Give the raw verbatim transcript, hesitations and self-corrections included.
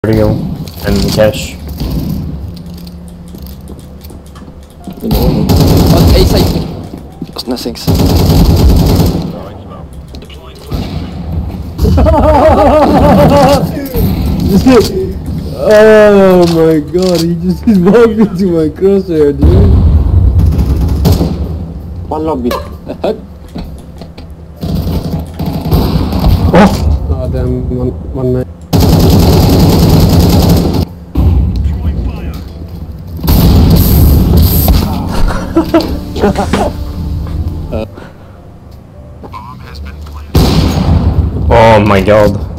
Vertigo and cash. On A side. There's nothing. Oh my god, he just walked into my crosshair, dude. One lobby. Oh! Oh damn, one, one man. Oh my god.